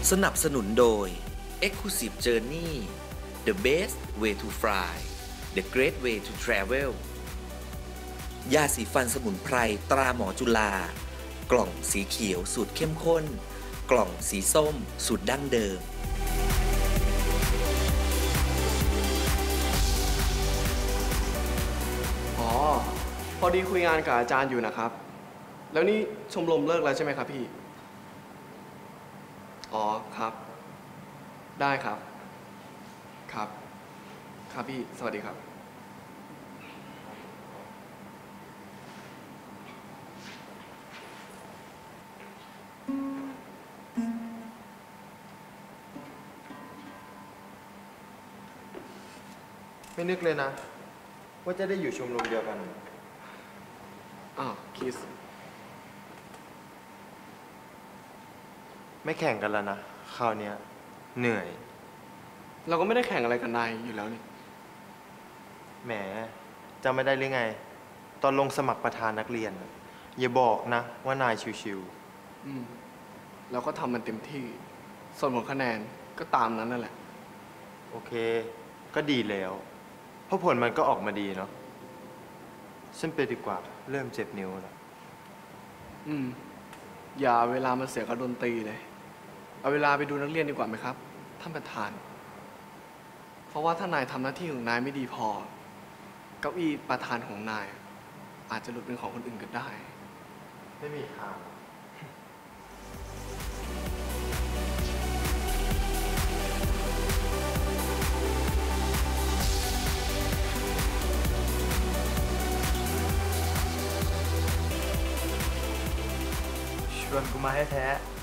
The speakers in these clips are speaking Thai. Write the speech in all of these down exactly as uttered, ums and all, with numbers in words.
สนับสนุนโดย Exclusive Journey The Best Way to Fly The Great Way to Travel ยาสีฟันสมุนไพรตราหมอจุฬากล่องสีเขียวสูตรเข้มข้นกล่องสีส้มสูตรดั้งเดิมอ๋อพอดีคุยงานกับอาจารย์อยู่นะครับแล้วนี่ชมรมเลิกแล้วใช่ไหมครับพี่อ๋อครับได้ครับครับครับพี่สวัสดีครับไม่นึกเลยนะว่าจะได้อยู่ชมรมเดียวกันอ้าวคิสไม่แข่งกันแล้วนะคราวนี้เหนื่อยเราก็ไม่ได้แข่งอะไรกันนายอยู่แล้วนี่แหมจำไม่ได้หรือไงตอนลงสมัครประธานนักเรียนอย่าบอกนะว่านายชิวๆอืมเราก็ทำมันเต็มที่ส่วนผลคะแนนก็ตามนั้นนั่นแหละโอเคก็ดีแล้วเพราะผลมันก็ออกมาดีเนาะฉันไปดีกว่าเริ่มเจ็บนิ้วแล้วอืมอย่าเวลามาเสียกับดนตรีเลยเอาเวลาไปดูนักเรียนดีกว่าไหมครับท่านประธานเพราะว่าถ้านายทำหน้าที่ของนายไม่ดีพอเก้าอี้ประธานของนายอาจจะหลุดเป็นของคนอื่นก็ได้ไม่มีทางชวนกูมาให้แท้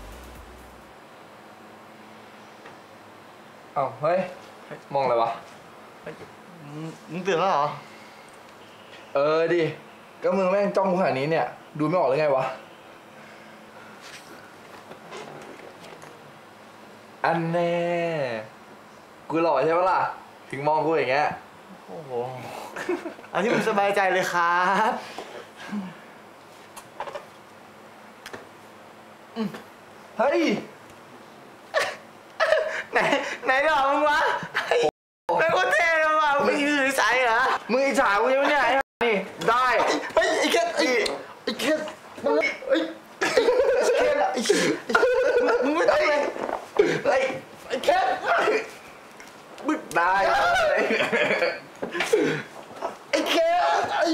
อ้าวเฮ้ยมองอะไรวะมึงตื่นแล้วเหรอเออดิก็มึงแม่งจ้องขนาดนี้เนี่ยดูไม่ออกเลยไงวะอันแน่กูหล่อใช่ปะล่ะถึงมองกูอย่างเงี้ยโอ้โหอันที่มึงสบายใจเลยครับเฮ้ยไหนไหนหล่อมึงวะไม่โคตรเท่เลยว่ะมึงยืนใส่เหรอมึงอิจฉากูใช่ไหมเนี่ยไอ้นี่ได้เฮ้ยไอ้แค่ไอ้ไอ้แค่มึงไอ้แค่ไอ้มึงไม่ต้องเลยเฮ้ยไอ้แค่มึงได้ไอ้แค่ไอ้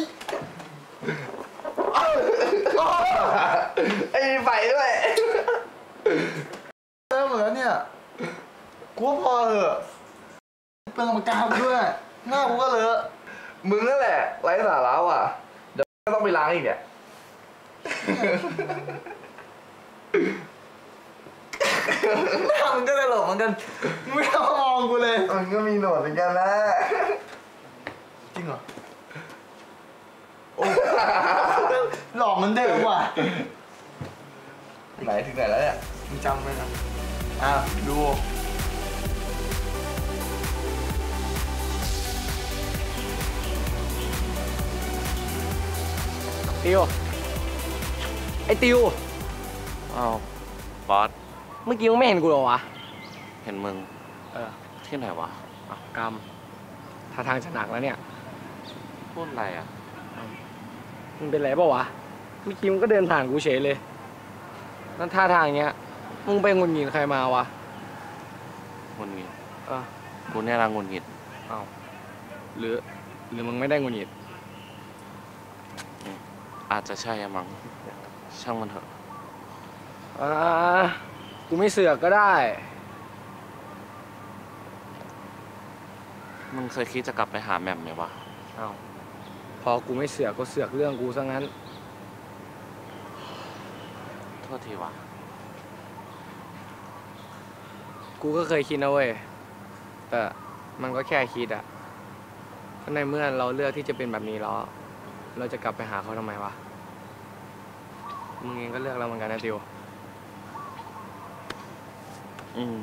ไอ้ไฟด้วยเริ่มเหมือนเนี่ยกูพอเหอะเป็นกรรมการด้วยหน้ากูก็เลอะมึงนั่นแหละไร้สาระว่ะเดี๋ยวก็ต้องไปล้างอีกเนี่ยหน้ามึงก็ตลกเหมือนกันไม่ต้องมองกูเลยมันก็มีหนวดเหมือนกันนะจริงเหรอโอ้หล่อเหมือนเดิมว่ะไหนถึงไหนแล้วเนี่ยมึงจำไว้นะอ่ะดูติวไอ้ติวอ้าวบอสเมื่อกี้มึงไม่เห็นกูหรอวะเห็นมึงเออที่ไหนวะอ้าวกรรมท่าทางจะหนักแล้วเนี่ยพูดอะไรอ่ะมึงเป็นไรเปล่าวะเมื่อกี้มึงก็เดินผ่านกูเฉยเลยนั่นท่าทางเนี้ยมึงไปงุนงิดใครมาวะงุนงิดเออกูเนี่ยรังงุนงิดอ้าวหรือหรือมึงไม่ได้งุนงิดอาจจะใช่มั้งช่างมันเถอะอ่ากูไม่เสือกก็ได้มึงเคยคิดจะกลับไปหาแม่มไหมวะอ้าวพอกูไม่เสือกก็เสือกเรื่องกูซะงั้นโทษทีวะกูก็เคยคิดนะเว้ยแต่มันก็แค่คิดอะก็ในเมื่อเราเลือกที่จะเป็นแบบนี้แล้วเราจะกลับไปหาเขาทำไมวะมึงเองก็เลือกแล้วเหมือนกันนะติวอืม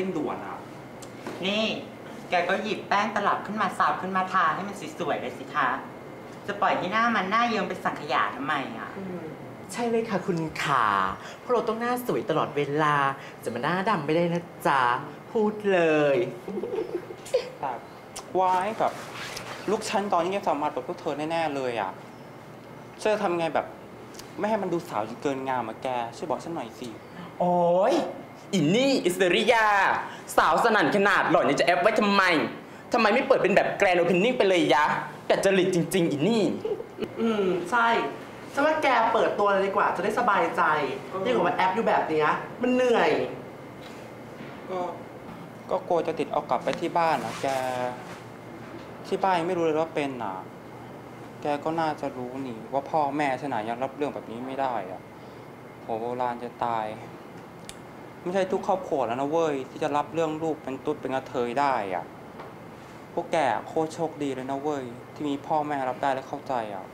ร่งด่วนอ่ะนี่แกก็หยิบแป้งตลับขึ้นมาสาบขึ้นมาทาให้มันสวยๆเลยสิคะจะปล่อยให้หน้ามันหน้าเยิ้มเป็นสังขยาทำไมอ่ะใช่เลยค่ะคุณขาเพราะเราต้องหน้าสวยตลอดเวลาจะมาหน้าดำไม่ได้นะจ๊ะพูดเลยแต่วายแบบลูกฉันตอนนี้ยังสามารถแบบพวกเธอแน่ๆเลยอ่ะฉันจะทำไงแบบไม่ให้มันดูสาวจนเกินงามอะแกช่วยบอกฉันหน่อยสิโอ้ยอินนี่อิสริยาสาวสนั่นขนาดหล่อนยังจะแอปไว้ทำไมทำไมไม่เปิดเป็นแบบแกรนด์โอเพนนิ่งไปเลยยะแต่จริตจริงๆอินนี่อืมใช่ฉันว่าแกเปิดตัวเลยดีกว่าจะได้สบายใจยิ่งกว่ามันแอปอยู่แบบนี้มันเหนื่อยก็ก็กลัวจะติดเอากลับไปที่บ้านนะแกที่บ้านยังไม่รู้เลยว่าเป็นอ่ะแกก็น่าจะรู้นี่ว่าพ่อแม่ฉันยังรับเรื่องแบบนี้ไม่ได้อ่ะโหโบราณจะตายไม่ใช่ทุกครอบครัวแล้วนะเว้ยที่จะรับเรื่องลูกเป็นตุ๊ดเป็นกระเทยได้อ่ะพวกแกโคตรโชคดีเลยนะเว้ยที่มีพ่อแม่รับได้และเข้าใจอ่ะ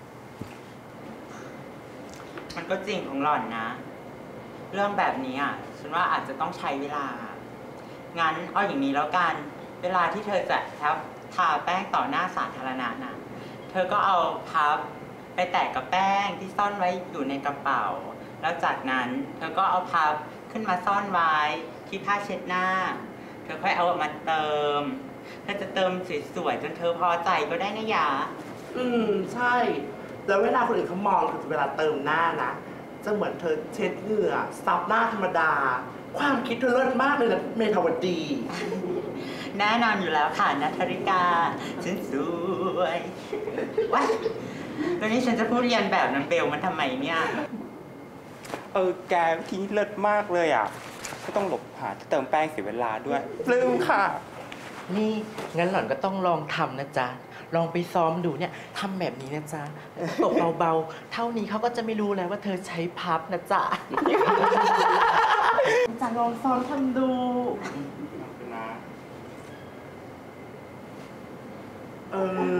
มันก็จริงของหล่อนนะเรื่องแบบนี้อ่ะฉันว่าอาจจะต้องใช้เวลางั้นเอาอย่างนี้แล้วกันเวลาที่เธอจะทับทาแป้งต่อหน้าสาธารณะนะเธอก็เอาพับไปแตะกับแป้งที่ซ่อนไว้อยู่ในกระเป๋าแล้วจากนั้นเธอก็เอาพับขึ้นมาซ่อนไว้ที่ผ้าเช็ดหน้าเธอค่อยเอามาเติมเธอจะเติมสวยๆจนเธอพอใจก็ได้นะยาอืมใช่แล้วเวลาคนอื่นเขามองคือเวลาเติมหน้านะจะเหมือนเธอเช็ดเหงื่อซับหน้าธรรมดาความคิดเธอเลิศมากเลยนะเมธาวดีแน่นอนอยู่แล้วค่ะนัทธริกาฉันสวยว้ายตอนนี้ฉันจะพูดเรียนแบบนางเบลมันทำไมเนี่ยเออแกวิธีเลิศมากเลยอ่ะไม่ต้องหลบหาเติมแป้งเสียเวลาด้วยปลื้มค่ะนี่งั้นหล่อนก็ต้องลองทำนะจ๊ะลองไปซ้อมดูเนี่ยทำแบบนี้นะจ๊ะตกเบาๆเท่านี้เขาก็จะไม่รู้แล้วว่าเธอใช้พับนะจ๊ะจะลองซ้อมทำดูเอ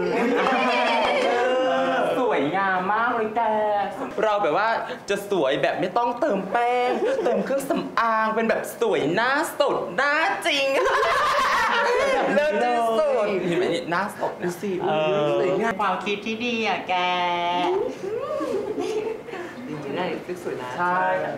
อสวยงามมากเลยแกเราแบบว่าจะสวยแบบไม่ต้องเติมแป้งเติมเครื่องสำอางเป็นแบบสวยหน้าสดหน้าจริงเลิศที่สุดเห็นไหมนี่หน้าสดดูสิสวยงามความคิดที่ดีอ่ะแกดีนะนี่สวยนะใช่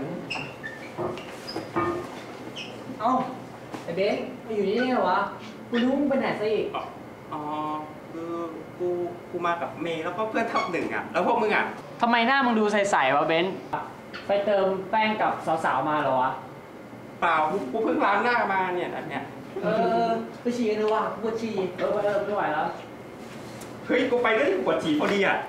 เอ้าไอ้เบนมาอยู่นี่ไงวะกูรู้มึงไปไหนซะอีกอ๋อคือกูกูมากับเมย์แล้วก็เพื่อนทับหนึ่งอ่ะแล้วพวกมึงอ่ะทำไมหน้ามึงดูใสๆวะเบนไปเติมแป้งกับสาวๆมาเหรอวะเปล่ากูเพิ่งล้างหน้ามาเนี่ยอันเนี้ยเออไปฉี่กันดีกว่าปวดฉี่เออเออไม่ไหวแล้วเฮ้ยกูไปได้ปวดฉี่พอดีอ่ะ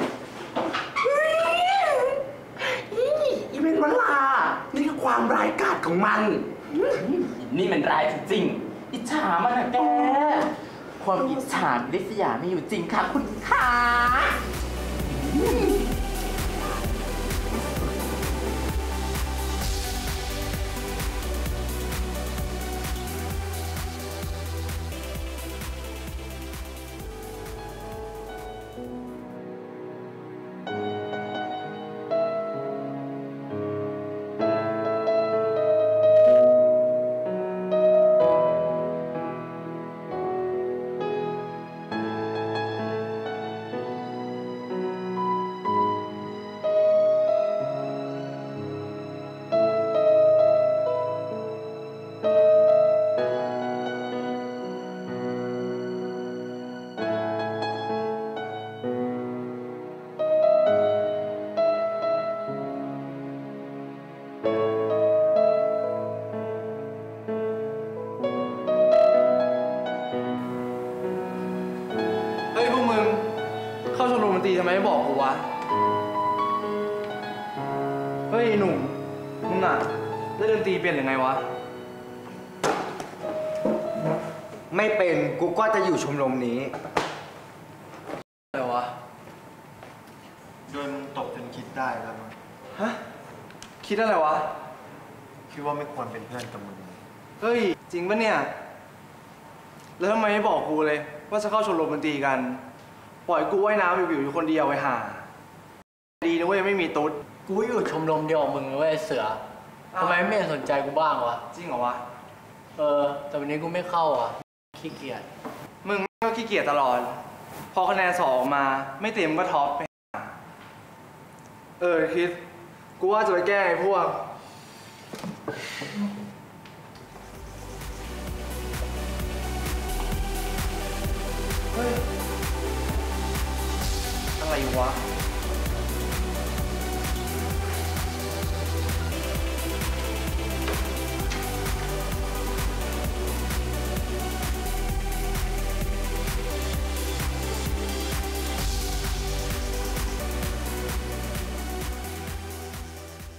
อีเป็นวันลานี่คือความร้ายกาจของมันนี่มันร้ายจริงๆอิจฉามันนะแกความอิจฉาลิษยาไม่อยู่จริงค่ะคุณขาทำไมไม่บอกกูวะเฮ้ยหนุ่มมึงอ่ะเล่นดนตรีเป็นยังไงวะไม่เป็นกูก็จะอยู่ชมรมนี้อะไรวะโดยมึงตกจนคิดได้แล้วมั้งฮะคิดอะไรวะคิดว่าไม่ควรเป็นเพื่อนกับมึงเฮ้ยจริงปะเนี่ยแล้วทำไมไม่บอกกูเลยว่าจะเข้าชมรมดนตรีกันปล่อยกูว่ายน้ำวิวๆอยู่คนเดียวไว้ห่าดีนะเว้ยไม่มีตุ๊ดกูอยู่ชมรมเดียวกับมึงเว้ยเสือทำไมไม่สนใจกูบ้างวะจริงเหรอวะเออ แต่วันนี้กูไม่เข้าอ่ะ ขี้เกียจมึงก็ขี้เกียจตลอด พอคะแนนสอบออกมา ไม่เต็มก็ท็อปไปเออคิด กูว่าจะไปแก้ไอ้พวก เฮ้ย อะไรวะ